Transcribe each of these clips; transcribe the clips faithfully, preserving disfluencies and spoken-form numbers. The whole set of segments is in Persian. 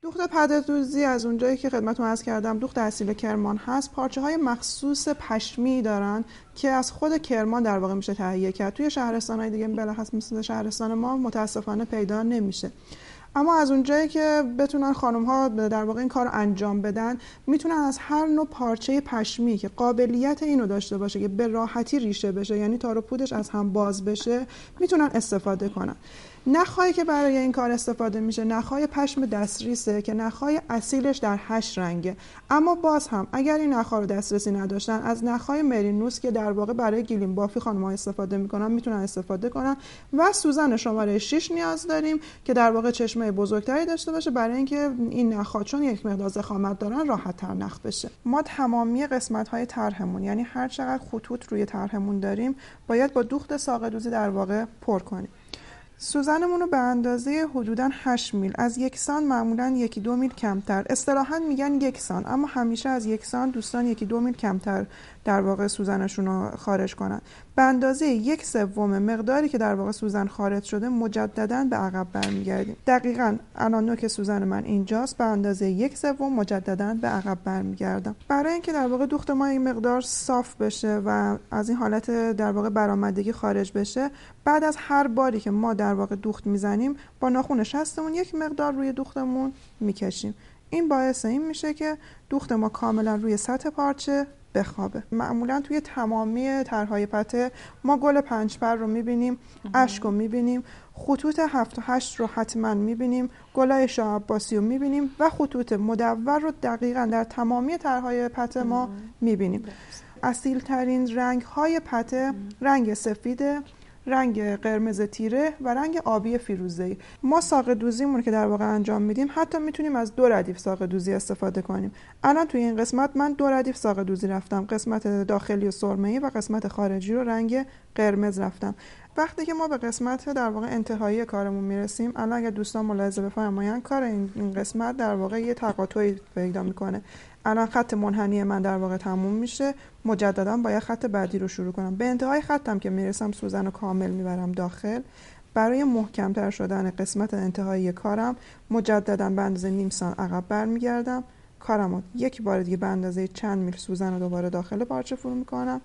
دوخت پده‌دوزی از اونجایی که خدمتتون عرض کردم دوخت اصیل کرمان هست، پارچه‌های مخصوص پشمی دارن که از خود کرمان در واقع میشه تهیه کرد. توی شهرستان‌های دیگه بالاخص مثل شهرستان ما متاسفانه پیدا نمیشه. اما از اونجایی که بتونن خانم‌ها در واقع این کار رو انجام بدن، میتونن از هر نوع پارچه پشمی که قابلیت اینو داشته باشه که به راحتی ریشه بشه، یعنی تار و پودش از هم باز بشه، میتونن استفاده کنن. نخایی که برای این کار استفاده میشه نخای پشم دستریسه که نخای اصیلش در هشت رنگه، اما باز هم اگر این نخا رو دسترسی نداشتن از نخای مرینوس که در واقع برای گلیم بافی خانم‌ها استفاده میکنن میتونن استفاده کنن. و سوزن شماره شش نیاز داریم که در واقع چشمه بزرگتری داشته باشه برای اینکه این نخا چون یک مقدار ضخامت دارن راحت تر نخ بشه. ما تمامی قسمت‌های طرحمون، یعنی هر چقدر خطوط روی طرحمون داریم، باید با دوخت ساقه‌دوزی در واقع پر کنیم. سوزنمون رو به اندازه حدوداً هشت میل، از یک سان معمولاً یکی دو میل کمتر، اصطلاحاً میگن یک سان، اما همیشه از یک سان دوستان یکی دو میل کمتر در واقع سوزنشون رو خارج کنن. به اندازه یک سوم مقداری که در واقع سوزن خارج شده مجدداً به عقب برمیگردیم. دقیقاً الان نوک سوزن من اینجاست، به اندازه یک سوم مجدداً به عقب برمیگردم. برای اینکه در واقع دوخت ما این مقدار صاف بشه و از این حالت در واقع برآمدگی خارج بشه، بعد از هر باری که ما در واقع دوخت میزنیم با ناخن شستمون یک مقدار روی دوختمون میکشیم. این باعث این میشه که دوخت ما کاملا روی سطح پارچه بخوابه. معمولا توی تمامی طرح‌های پته ما گل پنجپر رو میبینیم، اشک رو میبینیم، خطوط هفت و هشت رو حتما میبینیم، گلای شاه عباسی رو میبینیم و خطوط مدور رو دقیقا در تمامی طرح‌های پته ما میبینیم. اصیل ترین رنگ های پته رنگ سفیده، رنگ قرمز تیره و رنگ آبی فیروزه‌ای. ما ساقه دوزیمون که در واقع انجام میدیم حتی میتونیم از دو ردیف ساقه دوزی استفاده کنیم. الان توی این قسمت من دو ردیف ساقه دوزی رفتم، قسمت داخلی و سرمه‌ای و قسمت خارجی رو رنگ قرمز رفتم. وقتی که ما به قسمت در واقع انتهایی کارمون میرسیم، الان اگه دوستان ملاحظه بفرمایند کار این قسمت در واقع یه تقاطعی پیدا میکنه. الان خط منحنی من در واقع تموم میشه، مجددا باید خط بعدی رو شروع کنم. به انتهای خطم که میرسم سوزن رو کامل میبرم داخل. برای محکمتر شدن قسمت انتهایی کارم مجددا به اندازه نیم سان عقب برمیگردم، کارم رو یک بار دیگه به اندازه چند میل سوزن رو دوباره داخل پارچه فرو میکنم،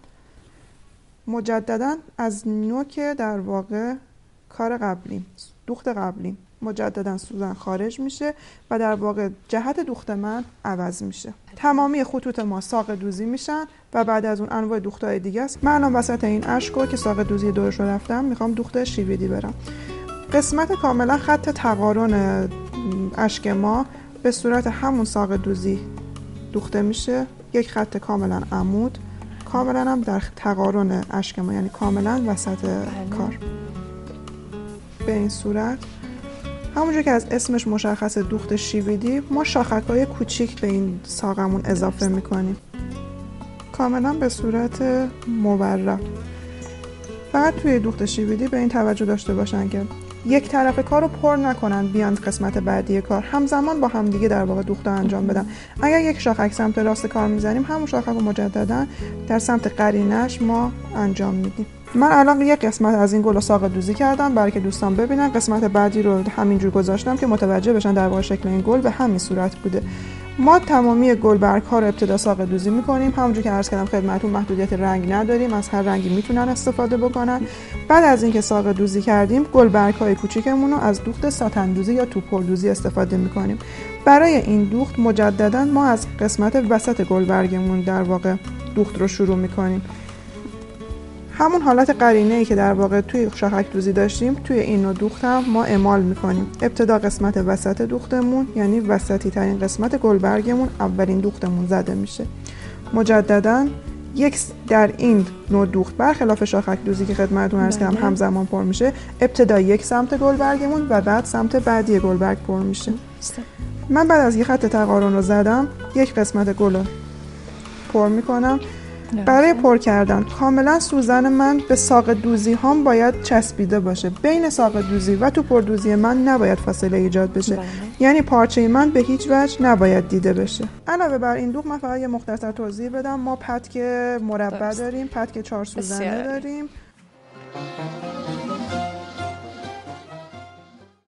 مجددا از نوک در واقع کار قبلی، دوخت قبلی، مجددا سوزن خارج میشه و در واقع جهت دوخت من عوض میشه. تمامی خطوط ما ساقه دوزی میشن و بعد از اون انواع دوخت‌های دیگه است. من الان وسط این اشکو که ساقه دوزی دورش رو رفتم میخوام دوخت شیویدی برم. قسمت کاملا خط تقارن اشک ما به صورت همون ساقه دوزی دوخته میشه، یک خط کاملا عمود، کاملا هم در تقارن اشک ما، یعنی کاملا وسط کار. به این صورت همونجور که از اسمش مشخص دوخت شیویدی، ما شاخک‌های کوچیک به این ساقمون اضافه میکنیم کاملا به صورت مورب. فقط توی دوخت شیویدی به این توجه داشته باشن که یک طرف کار رو پر نکنن بیان قسمت بعدی کار، همزمان با هم دیگه در واقع دوخت انجام بدن. اگر یک شاخک سمت راست کار میزنیم، همون شاخک رو مجددا در سمت قرینش ما انجام میدیم. من الان یک قسمت از این گل رو ساقه دوزی کردم برای که دوستان ببینن. قسمت بعدی رو همینجور گذاشتم که متوجه بشن در واقع شکل این گل به همین صورت بوده. ما تمامی گلبرگ ها رو ابتدا ساقه دوزی میکنیم. همونجور که عرض کردم خدمتتون محدودیت رنگ نداریم، از هر رنگی میتونن استفاده بکنن. بعد از اینکه ساقه دوزی کردیم، گلبرگ های کوچیکمون رو از دوخت ساتن دوزی یا توپر دوزی استفاده میکنیم. برای این دوخت مجددا ما از قسمت وسط گلبرگمون در واقع دوخت رو شروع میکنیم. همون حالت قرینه‌ای که در واقع توی شاخک دوزی داشتیم توی این نوع دوخت هم ما اعمال میکنیم. ابتدا قسمت وسط دوختمون، یعنی وسطی ترین قسمت گلبرگمون، اولین دوختمون زده میشه. مجددا یک در این نوع دوخت برخلاف شاخک دوزی که خدمتتون عرض کردم همزمان پر میشه، ابتدا یک سمت گلبرگمون و بعد سمت بعدی گلبرگ پر میشه. من بعد از یک خط تقارن رو زدم، یک قسمت گل رو پر میکنم. برای پر کردن کاملا سوزن من به ساقه دوزی هم باید چسبیده باشه. بین ساقه دوزی و توپر دوزی من نباید فاصله ایجاد بشه، بله. یعنی پارچه من به هیچ وجه نباید دیده بشه. علاوه بر این دوخت من فقط یه مختصر توضیح بدم. ما پتک مربع داریم، پتک چهار سوزنه داریم.